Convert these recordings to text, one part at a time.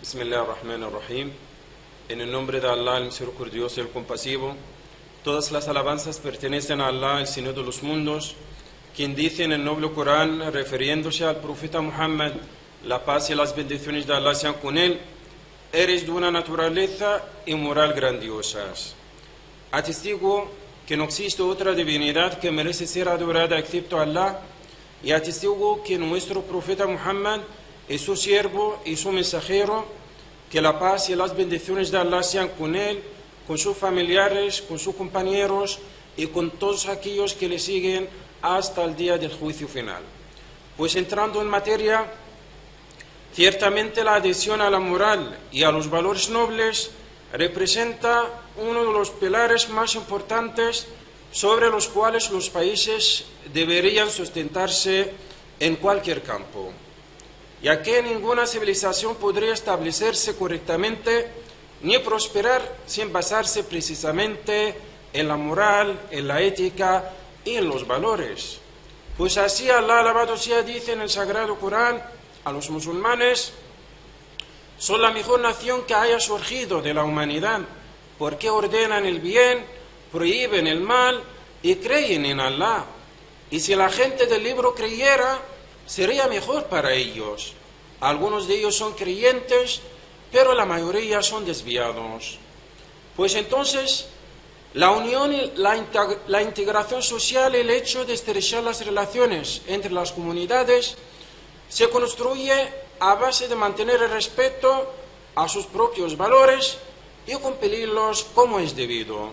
Bismillah ar-Rahman ar-Rahim. En el nombre de Allah, el misericordioso y el compasivo, todas las alabanzas pertenecen a Allah, el Señor de los mundos, quien dice en el noble Corán, refiriéndose al profeta Muhammad, la paz y las bendiciones de Allah sean con él: eres de una naturaleza y moral grandiosas. Atestigo que no existe otra divinidad que merece ser adorada excepto Allah, y atestigo que nuestro profeta Muhammad es su siervo y su mensajero. Que la paz y las bendiciones de Allah sean con él, con sus familiares, con sus compañeros y con todos aquellos que le siguen hasta el día del juicio final. Pues entrando en materia, ciertamente la adhesión a la moral y a los valores nobles representa uno de los pilares más importantes sobre los cuales los países deberían sustentarse en cualquier campo, ya que ninguna civilización podría establecerse correctamente ni prosperar sin basarse precisamente en la moral, en la ética y en los valores. Pues así Allah alabado sea dice en el Sagrado Corán a los musulmanes: son la mejor nación que haya surgido de la humanidad, porque ordenan el bien, prohíben el mal y creen en Allah. Y si la gente del libro creyera, sería mejor para ellos. Algunos de ellos son creyentes, pero la mayoría son desviados. Pues entonces, la unión y la integración social, el hecho de estrechar las relaciones entre las comunidades, se construye a base de mantener el respeto a sus propios valores y cumplirlos como es debido.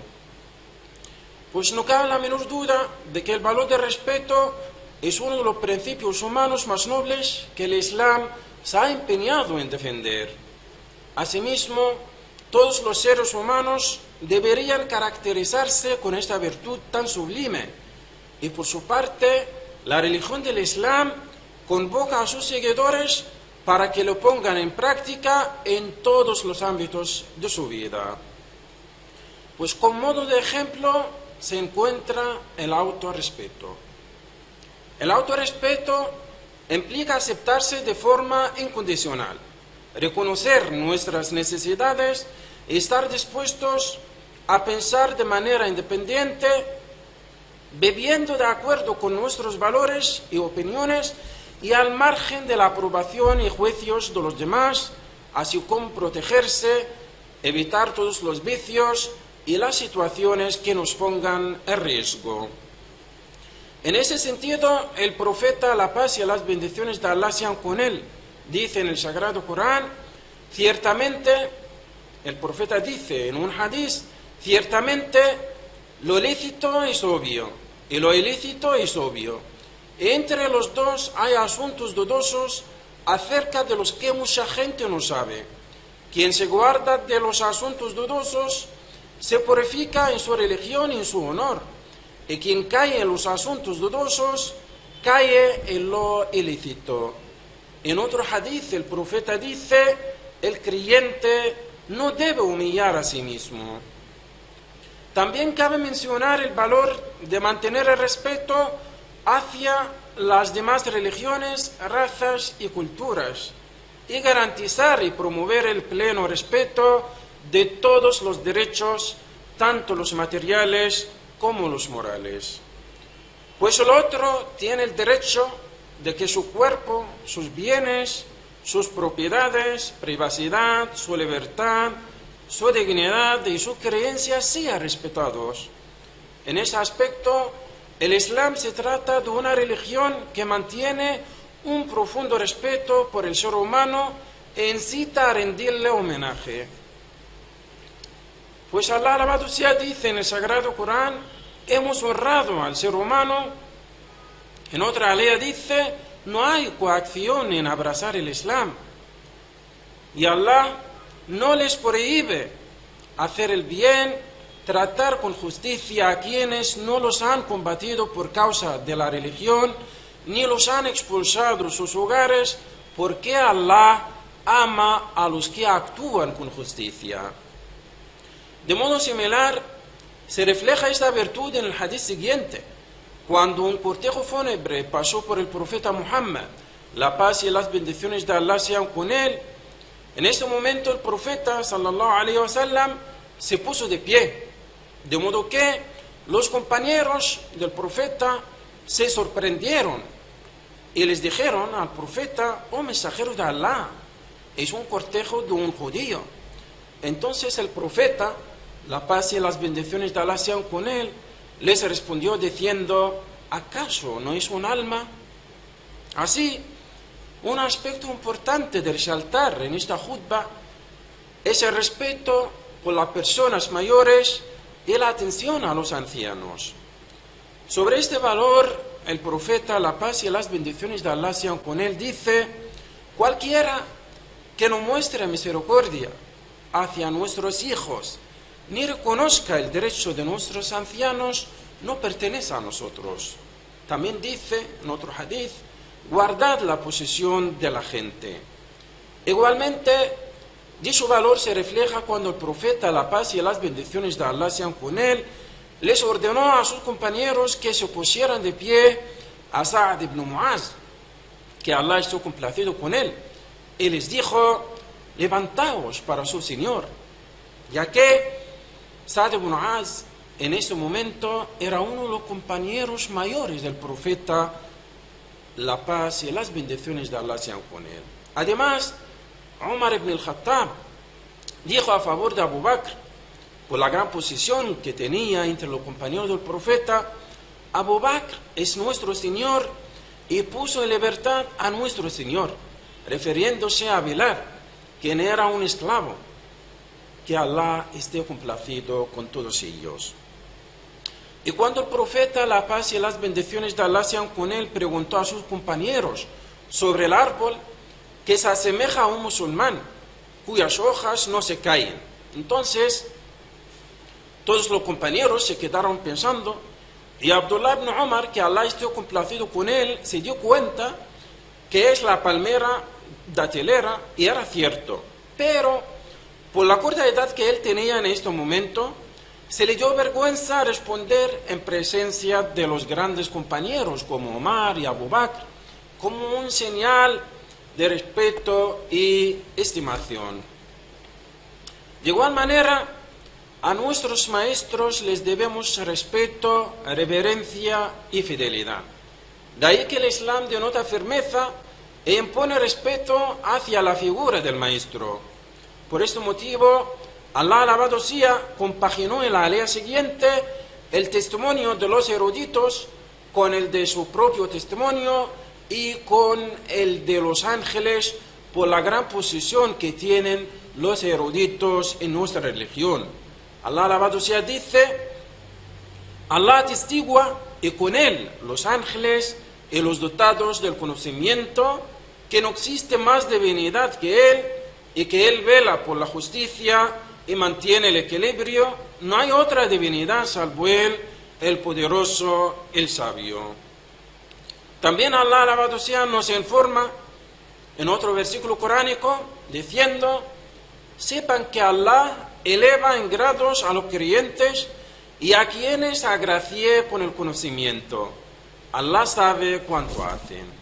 Pues no cabe la menor duda de que el valor de respeto es uno de los principios humanos más nobles que el Islam se ha empeñado en defender. Asimismo, todos los seres humanos deberían caracterizarse con esta virtud tan sublime, y por su parte, la religión del Islam convoca a sus seguidores para que lo pongan en práctica en todos los ámbitos de su vida. Pues como modo de ejemplo se encuentra el autorrespeto. El autorrespeto implica aceptarse de forma incondicional, reconocer nuestras necesidades y estar dispuestos a pensar de manera independiente, viviendo de acuerdo con nuestros valores y opiniones y al margen de la aprobación y juicios de los demás, así como protegerse, evitar todos los vicios y las situaciones que nos pongan en riesgo. En ese sentido, el profeta, la paz y las bendiciones de Allah sean con él, dice en el Sagrado Corán, ciertamente, el profeta dice en un hadiz, ciertamente lo lícito es obvio y lo ilícito es obvio. Entre los dos hay asuntos dudosos acerca de los que mucha gente no sabe. Quien se guarda de los asuntos dudosos se purifica en su religión y en su honor, y quien cae en los asuntos dudosos cae en lo ilícito. En otro hadith el profeta dice: el creyente no debe humillar a sí mismo. También cabe mencionar el valor de mantener el respeto hacia las demás religiones, razas y culturas, y garantizar y promover el pleno respeto de todos los derechos, tanto los materiales como los morales. Pues el otro tiene el derecho de que su cuerpo, sus bienes, sus propiedades, privacidad, su libertad, su dignidad y su creencia sean respetados. En ese aspecto, el Islam se trata de una religión que mantiene un profundo respeto por el ser humano e incita a rendirle homenaje. Pues Allah alabado sea dice en el Sagrado Corán: hemos honrado al ser humano. En otra alea dice: no hay coacción en abrazar el Islam. Y Allah no les prohíbe hacer el bien, tratar con justicia a quienes no los han combatido por causa de la religión, ni los han expulsado de sus hogares, porque Allah ama a los que actúan con justicia. De modo similar, se refleja esta virtud en el hadith siguiente: cuando un cortejo fúnebre pasó por el profeta Muhammad, la paz y las bendiciones de Allah sean con él, En este momento el profeta sallallahu alaihi wasallam se puso de pie, de modo que los compañeros del profeta se sorprendieron y les dijeron al profeta: oh mensajero de Allah, es un cortejo de un judío. Entonces el profeta, la paz y las bendiciones de Allah sean con él, les respondió diciendo: ¿acaso no es un alma? Así, un aspecto importante de resaltar en esta jutba es el respeto por las personas mayores y la atención a los ancianos. Sobre este valor, el profeta, la paz y las bendiciones de Allah sean con él, dice: cualquiera que no muestre misericordia hacia nuestros hijos ni reconozca el derecho de nuestros ancianos no pertenece a nosotros. También dice en otro hadith: guardad la posesión de la gente. Igualmente, dicho valor se refleja cuando el profeta, la paz y las bendiciones de Allah sean con él, les ordenó a sus compañeros que se pusieran de pie a Sa'd ibn Mu'az, que Allah estuvo complacido con él, y les dijo: levantaos para su Señor, ya que Sa'd ibn Mu'az en ese momento era uno de los compañeros mayores del profeta, la paz y las bendiciones de Allah sean con él. Además, Umar ibn al-Khattab dijo a favor de Abu Bakr, por la gran posición que tenía entre los compañeros del profeta: Abu Bakr es nuestro Señor y puso en libertad a nuestro Señor, refiriéndose a Bilal, quien era un esclavo. Que Allah esté complacido con todos ellos. Y cuando el profeta, la paz y las bendiciones de Allah sean con él, preguntó a sus compañeros sobre el árbol que se asemeja a un musulmán, cuyas hojas no se caen. Entonces, todos los compañeros se quedaron pensando, y Abdullah ibn Umar, que Allah esté complacido con él, se dio cuenta que es la palmera datelera, y era cierto. Pero, por la corta edad que él tenía en este momento, se le dio vergüenza responder en presencia de los grandes compañeros como Omar y Abu Bakr, como un señal de respeto y estimación. De igual manera, a nuestros maestros les debemos respeto, reverencia y fidelidad. De ahí que el Islam denota firmeza e impone respeto hacia la figura del maestro. Por este motivo, Allah, alabado sea, compaginó en la alea siguiente el testimonio de los eruditos con el de su propio testimonio y con el de los ángeles, por la gran posición que tienen los eruditos en nuestra religión. Allah, alabado sea, dice: Allah atestigua, y con él los ángeles y los dotados del conocimiento, que no existe más divinidad que él, y que él vela por la justicia y mantiene el equilibrio. No hay otra divinidad salvo él, el poderoso, el sabio. También Allah, alabado sea, nos informa en otro versículo coránico diciendo: sepan que Allah eleva en grados a los creyentes y a quienes agracie con el conocimiento. Allah sabe cuánto hacen.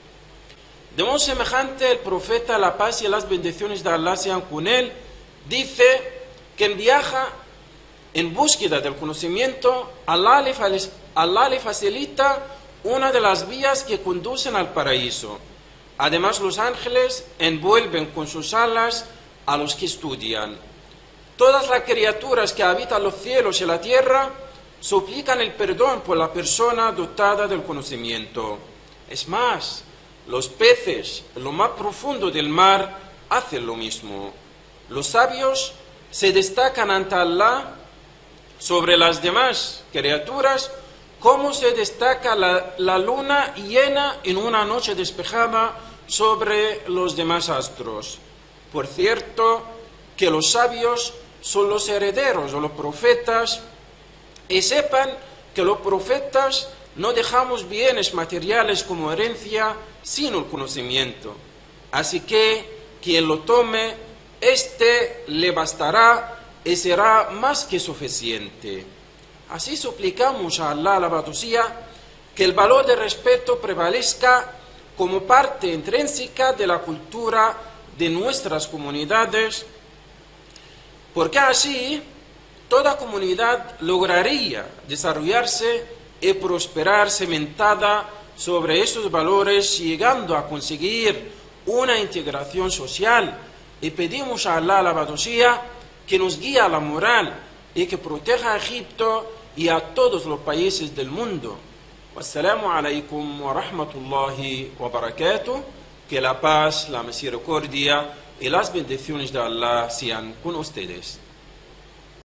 De modo semejante, el profeta, la paz y las bendiciones de Allah sean con él, dice: quien viaja en búsqueda del conocimiento, Allah le facilita una de las vías que conducen al paraíso. Además, los ángeles envuelven con sus alas a los que estudian. Todas las criaturas que habitan los cielos y la tierra suplican el perdón por la persona dotada del conocimiento. Es más, los peces en lo más profundo del mar hacen lo mismo. Los sabios se destacan ante Allah sobre las demás criaturas, como se destaca la luna llena en una noche despejada sobre los demás astros. Por cierto, que los sabios son los herederos de los profetas, y sepan que los profetas no dejamos bienes materiales como herencia sino el conocimiento. Así que quien lo tome, éste le bastará y será más que suficiente. Así suplicamos a Allah, alabado sea, que el valor del respeto prevalezca como parte intrínseca de la cultura de nuestras comunidades, porque así toda comunidad lograría desarrollarse y prosperar cimentada sobre esos valores, llegando a conseguir una integración social. Y pedimos a Allah, alabado sea, que nos guíe a la moral y que proteja a Egipto y a todos los países del mundo. Wassalamu alaikum wa rahmatullahi wa barakatuh. Que la paz, la misericordia y las bendiciones de Allah sean con ustedes.